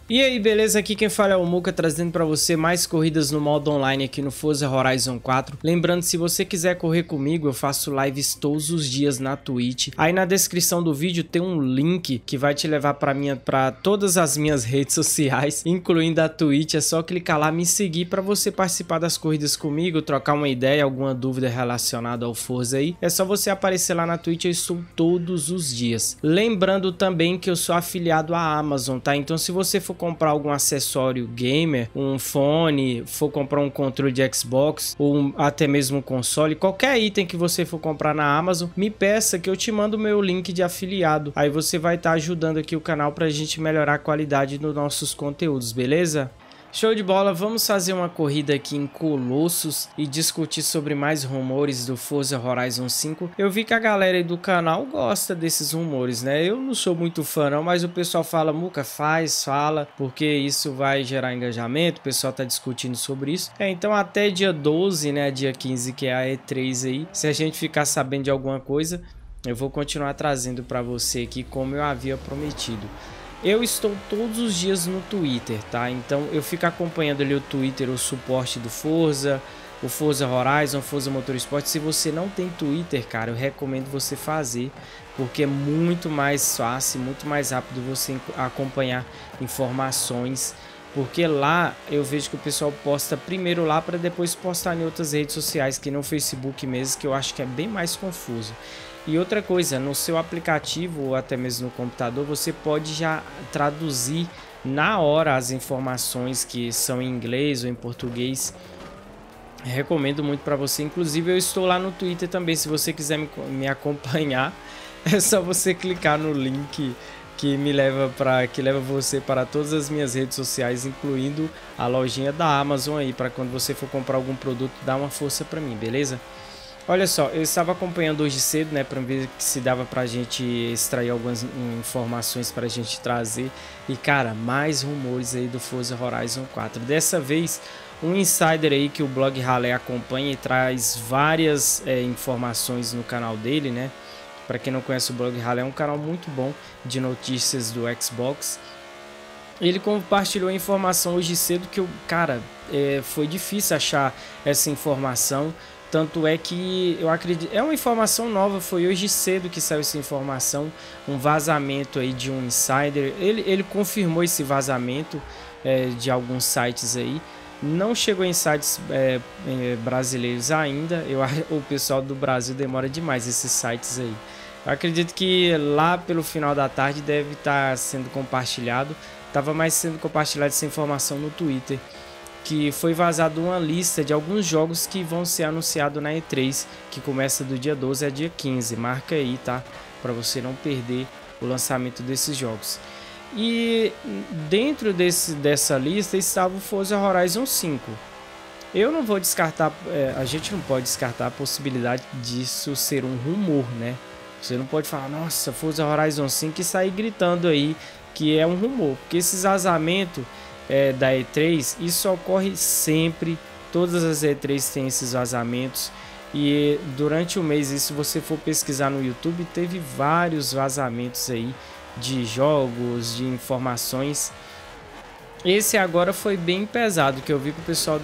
E aí, beleza? Aqui quem fala é o Muka, trazendo para você mais corridas no modo online aqui no Forza Horizon 4. Lembrando, se você quiser correr comigo, eu faço lives todos os dias na Twitch. Aí na descrição do vídeo tem um link que vai te levar para todas as minhas redes sociais, incluindo a Twitch. É só clicar lá, me seguir para você participar das corridas comigo, trocar uma ideia, alguma dúvida relacionada ao Forza aí. É só você aparecer lá na Twitch, eu estou todos os dias. Lembrando também que eu sou afiliado à Amazon, tá? Então se você for comprar algum acessório gamer, um fone, for comprar um controle de Xbox ou até mesmo um console, qualquer item que você for comprar na Amazon, me peça que eu te mando o meu link de afiliado. Aí você vai estar ajudando aqui o canal pra gente melhorar a qualidade dos nossos conteúdos, beleza? Show de bola, vamos fazer uma corrida aqui em Colossus e discutir sobre mais rumores do Forza Horizon 5. Eu vi que a galera aí do canal gosta desses rumores, né? Eu não sou muito fã não, mas o pessoal fala, Muka, fala, porque isso vai gerar engajamento, o pessoal tá discutindo sobre isso. Então até dia 12, né, dia 15, que é a E3 aí, se a gente ficar sabendo de alguma coisa, eu vou continuar trazendo para você aqui como eu havia prometido. Eu estou todos os dias no Twitter, tá? Então eu fico acompanhando ali o Twitter, o suporte do Forza, o Forza Horizon, Forza Motorsport. Se você não tem Twitter, cara, eu recomendo você fazer, porque é muito mais fácil, muito mais rápido você acompanhar informações. Porque lá eu vejo que o pessoal posta primeiro lá para depois postar em outras redes sociais, que no Facebook mesmo, que eu acho que é bem mais confuso. E outra coisa, no seu aplicativo ou até mesmo no computador, você pode já traduzir na hora as informações que são em inglês ou em português. Recomendo muito para você. Inclusive eu estou lá no Twitter também, se você quiser me acompanhar, é só você clicar no link que leva você para todas as minhas redes sociais, incluindo a lojinha da Amazon aí, para quando você for comprar algum produto, dar uma força para mim, beleza? Olha só, eu estava acompanhando hoje cedo, né, para ver se dava pra gente extrair algumas informações pra gente trazer. E cara, mais rumores aí do Forza Horizon 4. Dessa vez, um insider aí que o blog Rally acompanha e traz várias informações no canal dele, né? Para quem não conhece, o blog Rally é um canal muito bom de notícias do Xbox. Ele compartilhou a informação hoje cedo que foi difícil achar essa informação. Tanto é que eu acredito, é uma informação nova, foi hoje cedo que saiu essa informação, um vazamento aí de um insider. Ele confirmou esse vazamento de alguns sites aí. Não chegou em sites brasileiros ainda. O pessoal do Brasil demora demais esses sites aí. Eu acredito que lá pelo final da tarde deve estar sendo compartilhado. Estava mais sendo compartilhada essa informação no Twitter, que foi vazado uma lista de alguns jogos que vão ser anunciados na E3, que começa do dia 12 a dia 15. Marca aí, tá? Para você não perder o lançamento desses jogos. E dentro dessa lista estava o Forza Horizon 5. Eu não vou descartar, a gente não pode descartar a possibilidade disso ser um rumor, né? Você não pode falar, nossa, Forza Horizon 5 e sair gritando aí que é um rumor, porque esses vazamentos da E3, isso ocorre sempre, todas as E3 têm esses vazamentos. E durante o mês, se você for pesquisar no YouTube, teve vários vazamentos aí de jogos, de informações. Esse agora foi bem pesado, que eu vi que o pessoal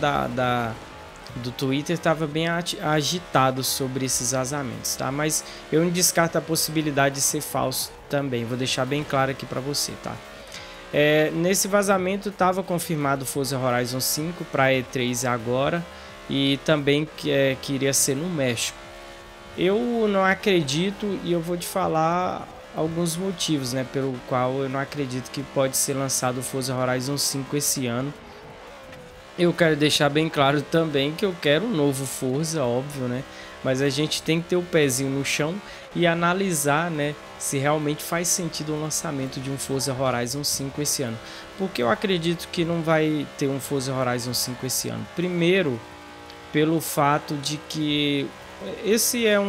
do Twitter estava bem agitado sobre esses vazamentos, tá? Mas eu não descarto a possibilidade de ser falso também, vou deixar bem claro aqui para você, tá? Nesse vazamento estava confirmado Forza Horizon 5 para E3 agora, e também que iria ser no México. Eu não acredito, e eu vou te falar alguns motivos, né, pelo qual eu não acredito que pode ser lançado o Forza Horizon 5 esse ano. Eu quero deixar bem claro também que eu quero um novo Forza, óbvio, né? Mas a gente tem que ter o pezinho no chão e analisar, né, se realmente faz sentido o lançamento de um Forza Horizon 5 esse ano. Porque eu acredito que não vai ter um Forza Horizon 5 esse ano. Primeiro, pelo fato de que esse é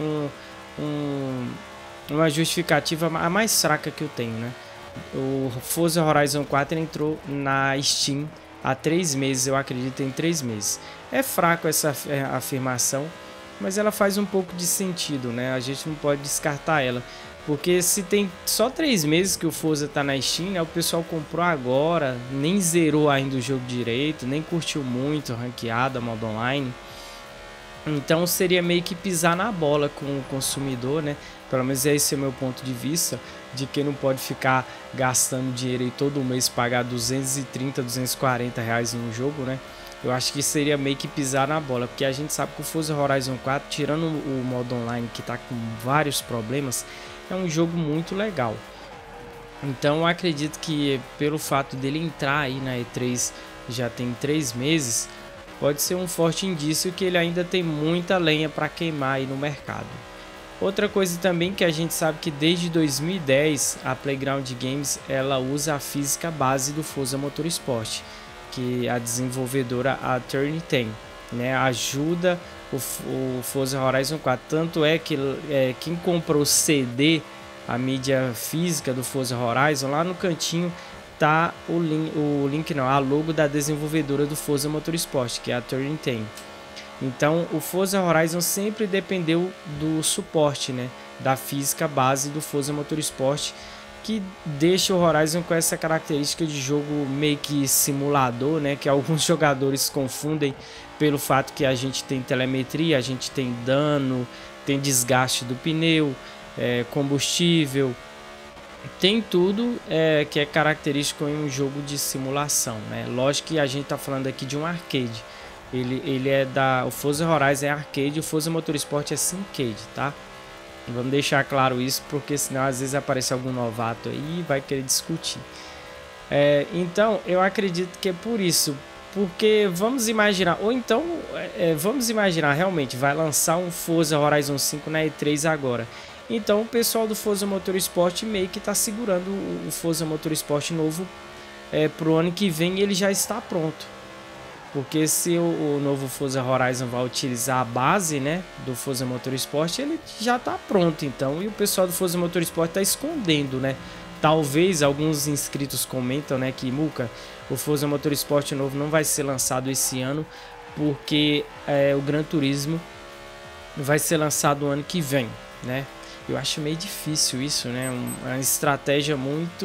uma justificativa a mais fraca que eu tenho, né? O Forza Horizon 4 entrou na Steam há 3 meses, eu acredito em 3 meses. É fraco essa afirmação, mas ela faz um pouco de sentido, né? A gente não pode descartar ela. Porque se tem só 3 meses que o Forza tá na Steam, né, o pessoal comprou agora, nem zerou ainda o jogo direito, nem curtiu muito, ranqueada, modo online. Então seria meio que pisar na bola com o consumidor, né? Pelo menos esse é o meu ponto de vista, de que não pode ficar gastando dinheiro aí todo mês, pagar 230, 240 reais num jogo, né? Eu acho que seria meio que pisar na bola, porque a gente sabe que o Forza Horizon 4, tirando o modo online que tá com vários problemas, é um jogo muito legal. Então eu acredito que pelo fato dele entrar aí na E3 já tem 3 meses, pode ser um forte indício que ele ainda tem muita lenha para queimar aí no mercado. Outra coisa também que a gente sabe que desde 2010 a Playground Games ela usa a física base do Forza Motorsport, que a desenvolvedora a Turn tem, né, ajuda o Forza Horizon 4. Tanto é que quem comprou o CD, a mídia física do Forza Horizon, lá no cantinho tá a logo da desenvolvedora do Forza Motorsport, que é a Turn tem. Então o Forza Horizon sempre dependeu do suporte, né, da física base do Forza Motorsport, que deixa o Horizon com essa característica de jogo meio que simulador, né, que alguns jogadores confundem pelo fato que a gente tem telemetria, a gente tem dano, tem desgaste do pneu, combustível, tem tudo que é característico em um jogo de simulação, né? Lógico que a gente tá falando aqui de um arcade. Ele é o Forza Horizon é arcade, o Forza Motorsport é simcade, tá? Vamos deixar claro isso, porque senão às vezes aparece algum novato aí e vai querer discutir. Então eu acredito que é por isso, porque vamos imaginar, ou então vamos imaginar realmente vai lançar um Forza Horizon 5 na E3 agora. Então o pessoal do Forza Motorsport meio que está segurando o Forza Motorsport novo pro ano que vem, ele já está pronto. Porque se o novo Forza Horizon vai utilizar a base, né, do Forza Motorsport, ele já está pronto então. E o pessoal do Forza Motorsport está escondendo, né? Talvez alguns inscritos comentam, né, que Muca, o Forza Motorsport novo não vai ser lançado esse ano, porque o Gran Turismo vai ser lançado o ano que vem, né? Eu acho meio difícil isso, né? Uma estratégia muito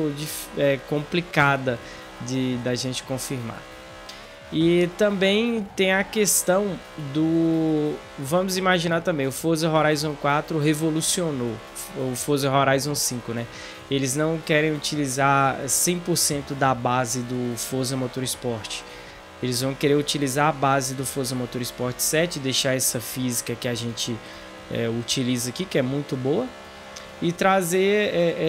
complicada da gente confirmar. E também tem a questão do... Vamos imaginar também, o Forza Horizon 4 revolucionou o Forza Horizon 5, né? Eles não querem utilizar 100% da base do Forza Motorsport. Eles vão querer utilizar a base do Forza Motorsport 7, deixar essa física que a gente utiliza aqui, que é muito boa, e trazer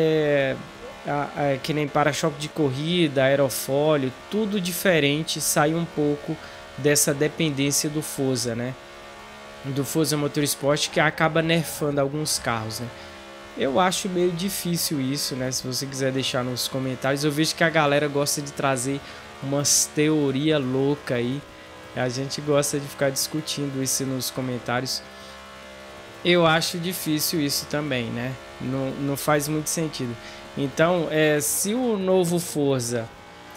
que nem para-choque de corrida, aerofólio, tudo diferente, sair um pouco dessa dependência do Forza, né? Do Forza Motorsport, que acaba nerfando alguns carros, né? Eu acho meio difícil isso, né? Se você quiser deixar nos comentários, eu vejo que a galera gosta de trazer umas teorias loucas aí, a gente gosta de ficar discutindo isso nos comentários. Eu acho difícil isso também, né? Não faz muito sentido. Então, se o novo Forza,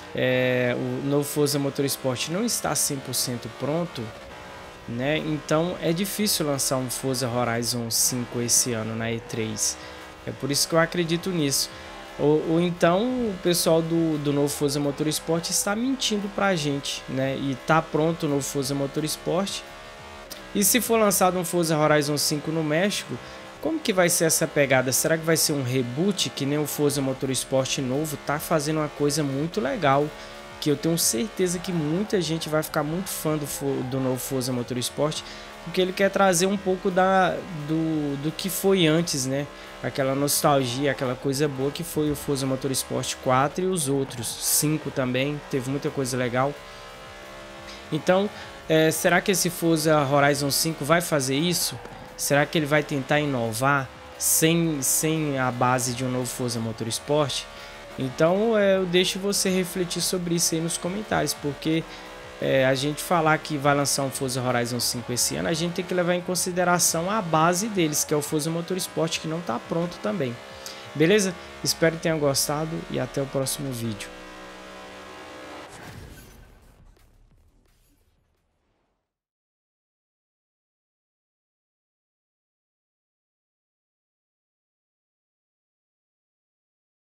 Motorsport não está 100% pronto, né? Então é difícil lançar um Forza Horizon 5 esse ano na E3. É por isso que eu acredito nisso. Ou então o pessoal do novo Forza Motorsport está mentindo pra gente, né? E tá pronto o novo Forza Motorsport. E se for lançado um Forza Horizon 5 no México, como que vai ser essa pegada? Será que vai ser um reboot, que nem o Forza Motorsport novo tá fazendo uma coisa muito legal, que eu tenho certeza que muita gente vai ficar muito fã do novo Forza Motorsport, porque ele quer trazer um pouco do que foi antes, né? Aquela nostalgia, aquela coisa boa que foi o Forza Motorsport 4 e os outros 5 também, teve muita coisa legal. Então, será que esse Forza Horizon 5 vai fazer isso? Será que ele vai tentar inovar sem a base de um novo Forza Motorsport? Então eu deixo você refletir sobre isso aí nos comentários, porque a gente falar que vai lançar um Forza Horizon 5 esse ano, a gente tem que levar em consideração a base deles, que é o Forza Motorsport, que não está pronto também. Beleza? Espero que tenham gostado e até o próximo vídeo.